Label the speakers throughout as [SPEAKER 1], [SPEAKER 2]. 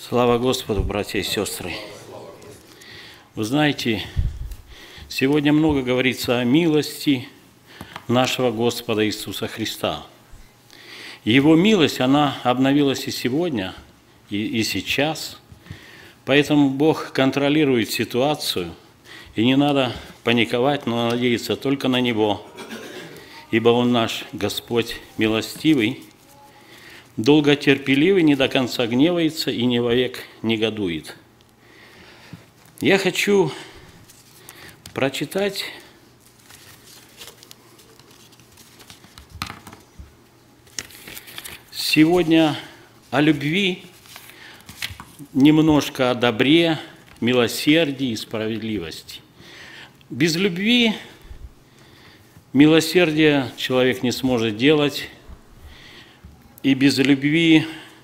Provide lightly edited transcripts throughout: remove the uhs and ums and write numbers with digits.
[SPEAKER 1] Слава Господу, братья и сестры! Вы знаете, сегодня много говорится о милости нашего Господа Иисуса Христа. Его милость, она обновилась и сегодня, и сейчас. Поэтому Бог контролирует ситуацию, и не надо паниковать, но надеяться только на Него, ибо Он наш Господь милостивый, долготерпеливый, не до конца гневается и не вовек негодует. Я хочу прочитать сегодня о любви, немножко о добре, милосердии и справедливости. Без любви милосердия человек не сможет делать, и без любви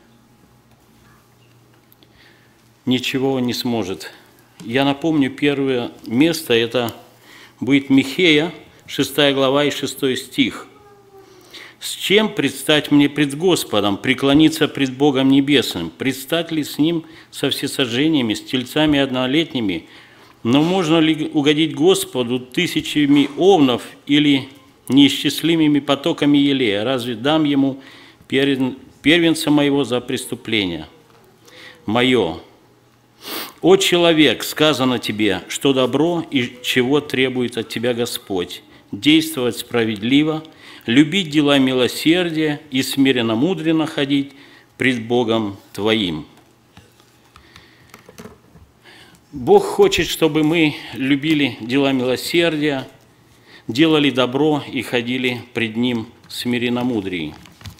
[SPEAKER 1] ничего не сможет. Я напомню, первое место – это будет Михея, 6 глава и 6 стих. «С чем предстать мне пред Господом, преклониться пред Богом Небесным? Предстать ли с Ним со всесожжениями, с тельцами однолетними? Но можно ли угодить Господу тысячами овнов или неисчислимыми потоками елея? Разве дам Ему первенца моего за преступление мое? О человек, сказано тебе, что добро и чего требует от тебя Господь, действовать справедливо, любить дела милосердия и смиренно-мудренно ходить пред Богом твоим». Бог хочет, чтобы мы любили дела милосердия, делали добро и ходили пред Ним смиренно-мудрее.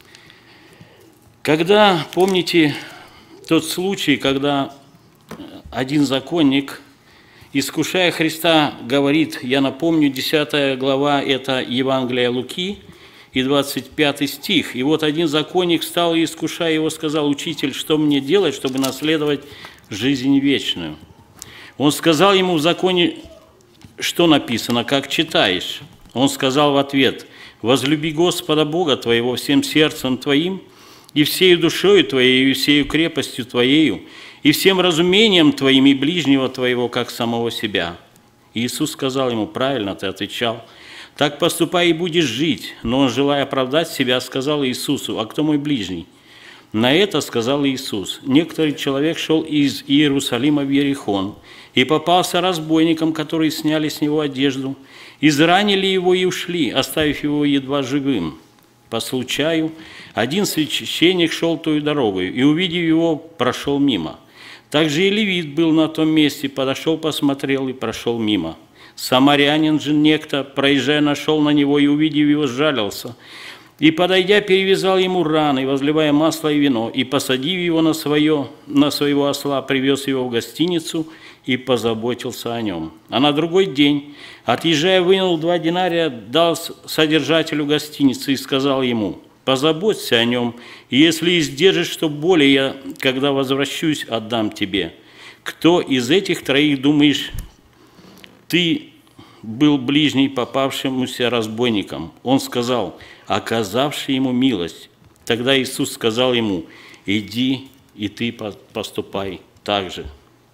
[SPEAKER 1] Когда, помните тот случай, когда один законник, искушая Христа, говорит, я напомню, 10 глава, это Евангелие Луки, и 25 стих. И вот один законник встал и, искушая его, сказал: «Учитель, что мне делать, чтобы наследовать жизнь вечную?» Он сказал ему в законе, что написано, как читаешь. Он сказал в ответ: «Возлюби Господа Бога твоего всем сердцем твоим, и всею душою твоей, и всею крепостью твоею, и всем разумением твоим, и ближнего твоего, как самого себя». И Иисус сказал ему: «Правильно ты отвечал, так поступай и будешь жить». Но он, желая оправдать себя, сказал Иисусу: «А кто мой ближний?» На это сказал Иисус: «Некоторый человек шел из Иерусалима в Иерихон, и попался разбойникам, которые сняли с него одежду, изранили его и ушли, оставив его едва живым. По случаю один священник шел той дорогой, и, увидев его, прошел мимо. Также и левит был на том месте, подошел, посмотрел и прошел мимо. Самарянин же некто, проезжая, нашел на него и, увидев его, сжалился. И, подойдя, перевязал ему раны, возливая масло и вино, и, посадив его на своего осла, привез его в гостиницу и позаботился о нем. А на другой день, отъезжая, вынул 2 динария, дал содержателю гостиницы и сказал ему: позаботься о нем, и если издержишь, что более, я, когда возвращусь, отдам тебе. Кто из этих троих, думаешь, ты был ближний попавшемуся разбойникам?» Он сказал: оказавший ему милость. Тогда Иисус сказал ему: иди, и ты поступай так же.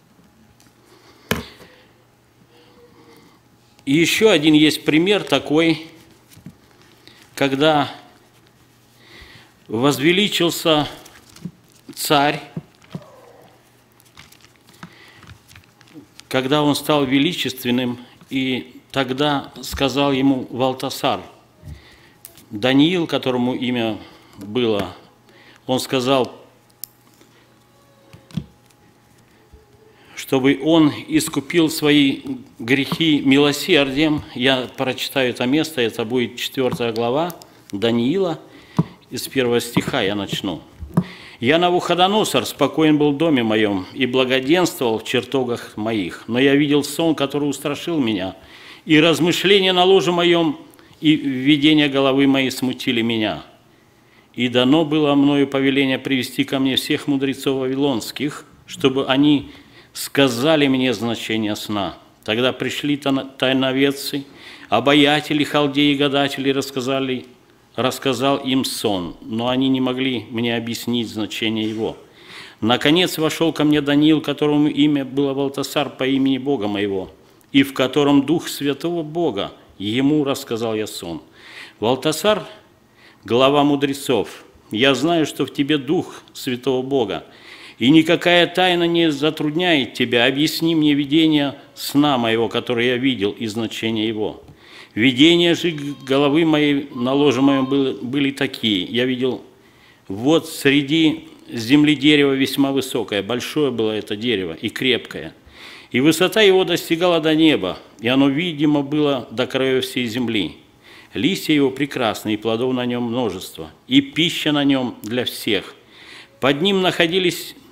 [SPEAKER 1] И еще один есть пример такой, когда возвеличился царь, когда он стал величественным, и тогда сказал ему Валтасар, Даниил, которому имя было, он сказал, чтобы он искупил свои грехи милосердием. Я прочитаю это место, это будет 4 глава Даниила, из 1 стиха я начну. «Я, Навуходоносор, спокоен был в доме моем и благоденствовал в чертогах моих, но я видел сон, который устрашил меня, и размышления на ложе моем, и видения головы моей смутили меня. И дано было мною повеление привести ко мне всех мудрецов вавилонских, чтобы они сказали мне значение сна. Тогда пришли тайноведцы, обаятели, халдеи, гадатели, рассказал им сон, но они не могли мне объяснить значение его. Наконец вошел ко мне Даниил, которому имя было Валтасар по имени Бога моего, и в котором Дух Святого Бога. Ему рассказал я сон. Валтасар, глава мудрецов, я знаю, что в тебе Дух Святого Бога, и никакая тайна не затрудняет тебя. Объясни мне видение сна моего, которое я видел, и значение его. Видения же головы моей на ложе моем были такие. Я видел, вот среди земли дерево весьма высокое, большое было это дерево и крепкое. И высота его достигала до неба, и оно, видимо, было до краев всей земли. Листья его прекрасны, и плодов на нем множество, и пища на нем для всех. Под ним находили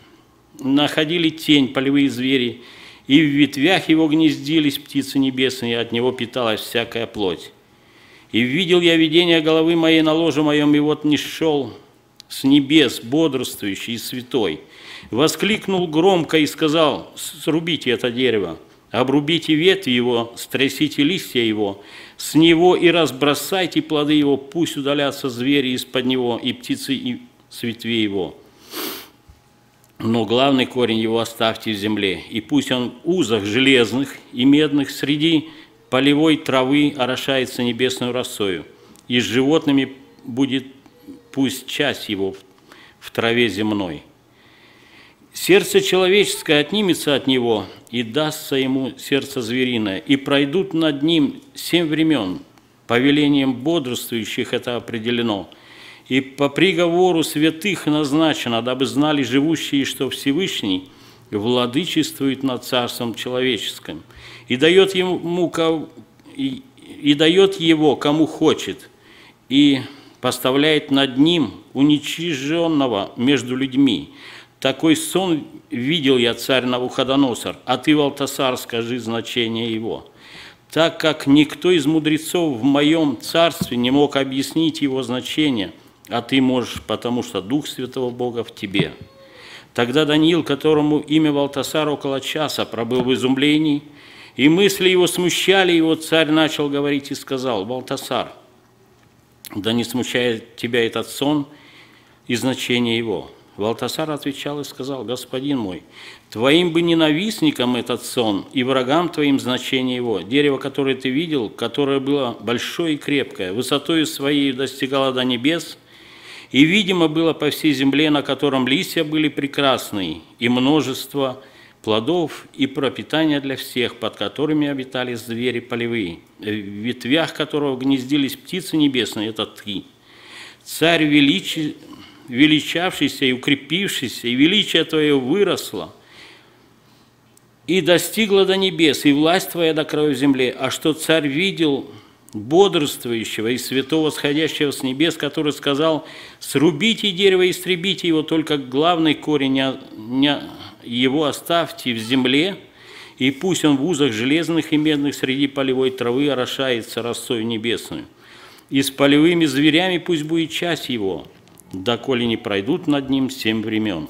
[SPEAKER 1] тень полевые звери, и в ветвях его гнездились птицы небесные, и от него питалась всякая плоть. И видел я видение головы моей на ложе моем, и вот нисшел с небес, бодрствующий и святой. Воскликнул громко и сказал: срубите это дерево, обрубите ветви его, стрясите листья его, с него и разбросайте плоды его, пусть удалятся звери из-под него и птицы с ветвей его. Но главный корень его оставьте в земле, и пусть он в узах железных и медных среди полевой травы орошается небесную росою, и с животными будет пусть часть его в траве земной. Сердце человеческое отнимется от него, и дастся ему сердце звериное, и пройдут над ним 7 времен. Повелением бодрствующих это определено. И по приговору святых назначено, дабы знали живущие, что Всевышний владычествует над царством человеческим, и дает его кому хочет, и поставляет над ним уничиженного между людьми. Такой сон видел я, царь Навуходоносор, а ты, Валтасар, скажи значение его. Так как никто из мудрецов в моем царстве не мог объяснить его значение, а ты можешь, потому что Дух Святого Бога в тебе. Тогда Даниил, которому имя Валтасар около часа, пробыл в изумлении, и мысли его смущали его, царь начал говорить и сказал: Валтасар, да не смущает тебя этот сон и значение его. Валтасар отвечал и сказал: господин мой, твоим бы ненавистникам этот сон и врагам твоим значение его. Дерево, которое ты видел, которое было большое и крепкое, высотою своей достигало до небес, и видимо было по всей земле, на котором листья были прекрасные, и множество плодов, и пропитание для всех, под которыми обитали звери полевые, в ветвях которого гнездились птицы небесные, это ты. Царь величавшийся и укрепившийся, и величие твое выросло, и достигло до небес, и власть твоя до краев земли. А что царь видел бодрствующего и святого, сходящего с небес, который сказал: срубите дерево и истребите его, только главный корень его оставьте в земле, и пусть он в узах железных и медных среди полевой травы орошается росою небесную. И с полевыми зверями пусть будет часть его, доколе не пройдут над ним 7 времен.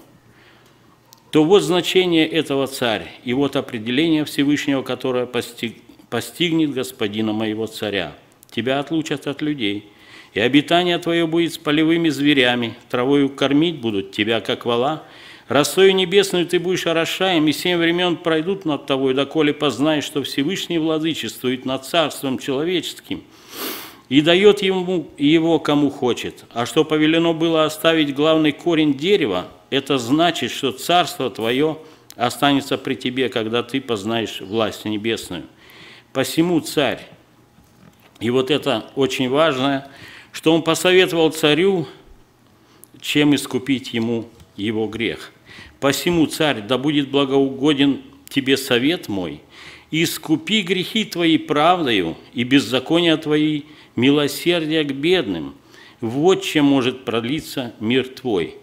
[SPEAKER 1] То вот значение этого, царь, и вот определение Всевышнего, которое постигнет господина моего царя. Тебя отлучат от людей, и обитание твое будет с полевыми зверями, травою кормить будут тебя, как вола, росою небесную ты будешь орошаем, и 7 времен пройдут над тобой, доколе познаешь, что Всевышний владычествует над царством человеческим, и дает ему его кому хочет. А что повелено было оставить главный корень дерева, это значит, что царство твое останется при тебе, когда ты познаешь власть небесную. Посему царь, и вот это очень важно, что он посоветовал царю, чем искупить ему его грех. Посему, царь, да будет благоугоден тебе совет мой, искупи грехи твои правдою и беззакония твои милосердие к бедным. Вот чем может продлиться мир твой.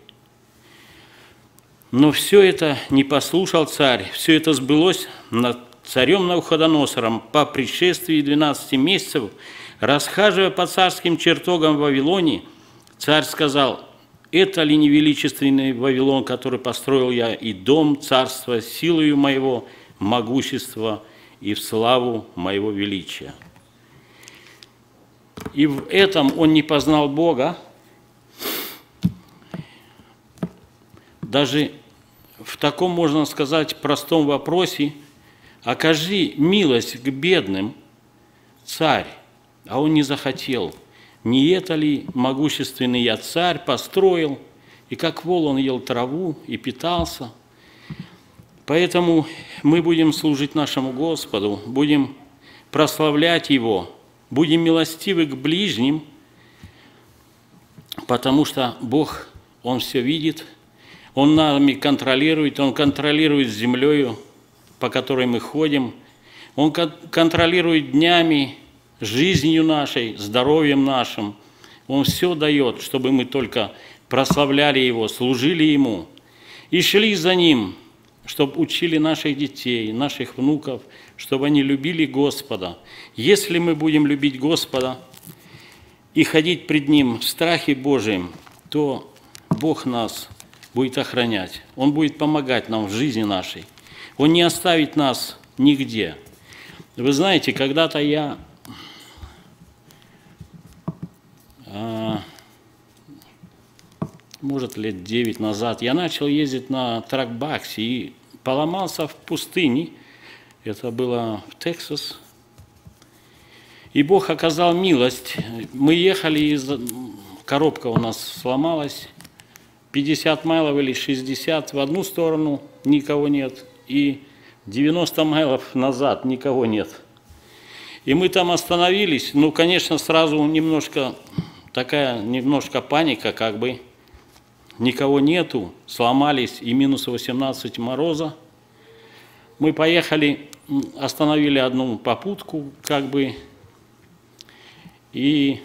[SPEAKER 1] Но все это не послушал царь, все это сбылось над царем Навуходоносором по пришествии 12 месяцев, расхаживая по царским чертогам в Вавилоне, царь сказал: это ли не величественный Вавилон, который построил я, и дом царства силою моего могущества и в славу моего величия? И в этом он не познал Бога, даже в таком, можно сказать, простом вопросе: окажи милость к бедным, царь, а он не захотел. Не это ли могущественный я царь построил, и как вол он ел траву и питался? Поэтому мы будем служить нашему Господу, будем прославлять Его, будем милостивы к ближним, потому что Бог, Он все видит, Он нами контролирует, Он контролирует землею, по которой мы ходим, Он контролирует днями, жизнью нашей, здоровьем нашим. Он все дает, чтобы мы только прославляли Его, служили Ему и шли за Ним, чтобы учили наших детей, наших внуков, чтобы они любили Господа. Если мы будем любить Господа и ходить пред Ним в страхе Божьем, то Бог нас будет охранять, Он будет помогать нам в жизни нашей. Он не оставит нас нигде. Вы знаете, когда-то я может, лет 9 назад, я начал ездить на тракбаксе и поломался в пустыне. Это было в Техас. И Бог оказал милость. Мы ехали, коробка у нас сломалась, 50 майлов или 60 в одну сторону, никого нет, и 90 майлов назад никого нет. И мы там остановились, ну, конечно, сразу немножко паника, как бы, никого нету, сломались, и минус 18 мороза. Мы поехали, остановили одну попутку, как бы, и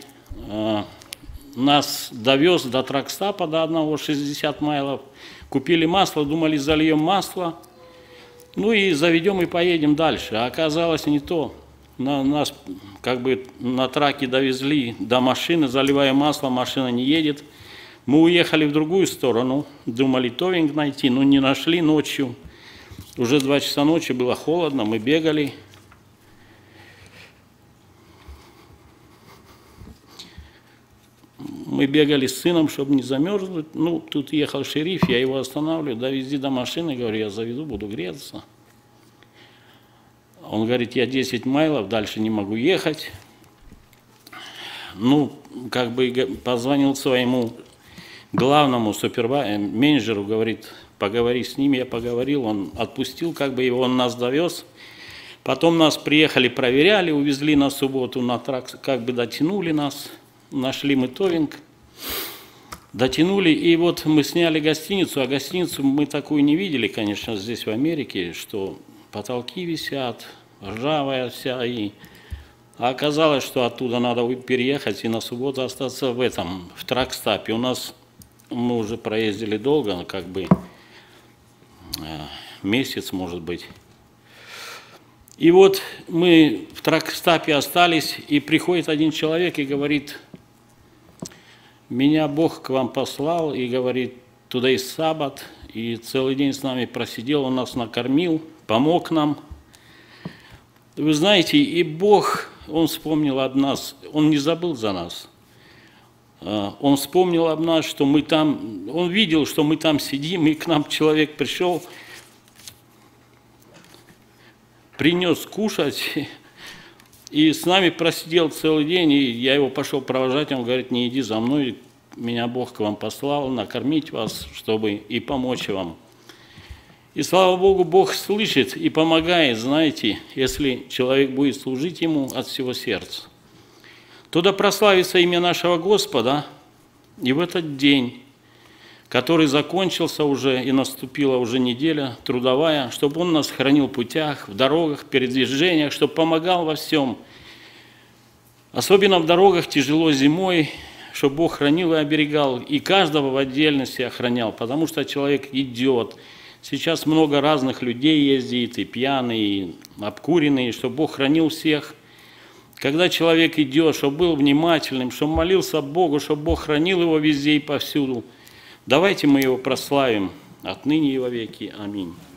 [SPEAKER 1] нас довез до тракстапа, до одного, 60 майлов. Купили масло, думали, зальем масло, ну и заведем и поедем дальше. А оказалось не то. Нас как бы на траке довезли до машины, заливая масло, машина не едет. Мы уехали в другую сторону, думали товинг найти, но не нашли ночью. Уже 2 часа ночи, было холодно, мы бегали. Мы бегали с сыном, чтобы не замерзнуть. Ну, тут ехал шериф, я его останавливаю, довези до машины, говорю, я заведу, буду греться. Он говорит, я 10 майлов, дальше не могу ехать. Ну, как бы позвонил своему главному менеджеру, говорит, поговори с ним, я поговорил, он отпустил, как бы его, он нас довез. Потом нас приехали, проверяли, увезли на субботу на трак, как бы дотянули нас, нашли мы товинг, дотянули, и вот мы сняли гостиницу, а гостиницу мы такую не видели, конечно, здесь в Америке, что потолки висят, ржавая вся, а оказалось, что оттуда надо переехать и на субботу остаться в тракстапе. У нас, мы уже проездили долго, как бы месяц, может быть. И вот мы в тракстапе остались, и приходит один человек и говорит, меня Бог к вам послал, и говорит, туда и саббат, и целый день с нами просидел, он нас накормил, помог нам. Вы знаете, и Бог, Он вспомнил об нас, Он не забыл за нас. Он вспомнил об нас, что мы там, Он видел, что мы там сидим, и к нам человек пришел, принес кушать, и с нами просидел целый день, и я его пошел провожать, он говорит, не иди за мной, меня Бог к вам послал, накормить вас, чтобы и помочь вам. И слава Богу, Бог слышит и помогает, знаете, если человек будет служить Ему от всего сердца. Туда прославится имя нашего Господа, и в этот день, который закончился уже, и наступила уже неделя трудовая, чтобы Он нас хранил в путях, в дорогах, в передвижениях, чтобы помогал во всем. Особенно в дорогах тяжело зимой, чтобы Бог хранил и оберегал, и каждого в отдельности охранял, потому что человек идет. Сейчас много разных людей ездит, и пьяные, и обкуренные, чтобы Бог хранил всех. Когда человек идет, чтобы был внимательным, чтобы молился Богу, чтобы Бог хранил его везде и повсюду. Давайте мы его прославим отныне и во веки. Аминь.